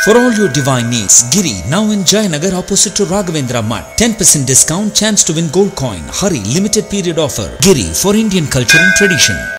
For all your divine needs, Giri, now in Jayanagar opposite to Raghavendra Mutt. 10% discount, chance to win gold coin. Hurry, limited period offer. Giri, for Indian culture and tradition.